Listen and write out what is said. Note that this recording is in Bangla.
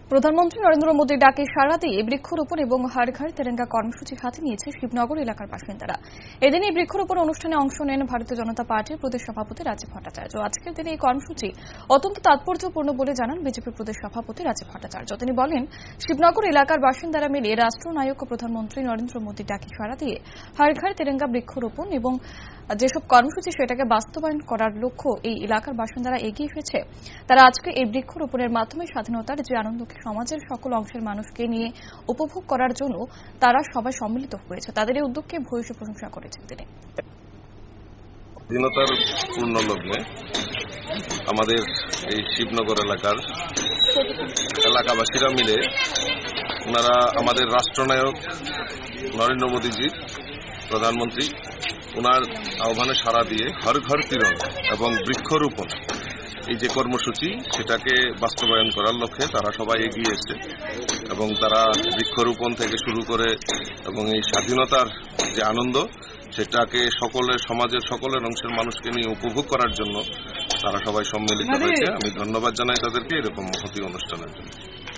প্রধানমন্ত্রী নরেন্দ্র মোদীর ডাকে সাড়া দিয়ে বৃক্ষরোপণ এবং হর ঘর তিরঙ্গা কর্মসূচি হাতে নিয়েছে শিবনগর এলাকার বাসিন্দারা। এদিন এই বৃক্ষরোপণ অনুষ্ঠানে অংশ নেন ভারতীয় জনতা পার্টির প্রদেশ সভাপতি রাজীব ভট্টাচার্য। আজকের দিনে এই কর্মসূচি অত্যন্ত তাৎপর্যপূর্ণ বলে জানান বিজেপি প্রদেশ সভাপতি রাজীব ভট্টাচার্য। তিনি বলেন, শিবনগর এলাকার বাসিন্দারা মিলে রাষ্ট্রনায়ক প্রধানমন্ত্রী নরেন্দ্র মোদীর ডাকে সাড়া দিয়ে হর ঘর তিরঙ্গা বৃক্ষরোপণ এবং যেসব কর্মসূচি সেটাকে বাস্তবায়ন করার লক্ষ্য এই এলাকার বাসিন্দারা এগিয়ে এসেছে। তারা আজকে এই বৃক্ষরোপণের মাধ্যমে স্বাধীনতার যে আনন্দকে সমাজের সকল অংশের মানুষকে নিয়ে উপভোগ করার জন্য তারা সবাই সম্মিলিত হয়েছে। তাদের এই উদ্যোগকে ভূয়সী প্রশংসা করেছেন তিনি। স্বাধীনতার পূর্ণ লগ্নে আমাদের এই শিবনগর এলাকাবাসীরা মিলে ওনারা আমাদের রাষ্ট্রনায়ক নরেন্দ্র মোদীজি প্রধানমন্ত্রী ওনার আহ্বানে সাড়া দিয়ে হর ঘর তিরঙ্গা এবং বৃক্ষরোপণ এই যে কর্মসূচি সেটাকে বাস্তবায়ন করার লক্ষ্যে তারা সবাই এগিয়ে এসেছে এবং তারা বৃক্ষরোপণ থেকে শুরু করে এবং এই স্বাধীনতার যে আনন্দ সেটাকে সমাজের সকলের অংশের মানুষকে নিয়ে উপভোগ করার জন্য তারা সবাই সম্মিলিত হয়েছে। আমি ধন্যবাদ জানাই তাদেরকে এরকম মহতী অনুষ্ঠানের জন্য।